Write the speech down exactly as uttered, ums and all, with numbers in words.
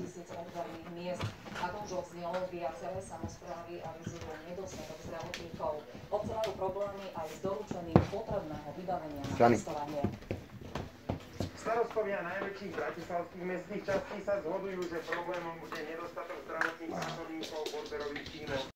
tisíc odberných miest. A to už odznelo, viaceré samosprávy avizujú nedostatok zdravotníkov. Obce majú problémy aj s doručením potrebného vybavenia na testovanie. Starostovia najväčších bratislavských mestských častí sa zhodujú, že problémom bude nedostatok zdravotných pracovníkov v odberových tímoch.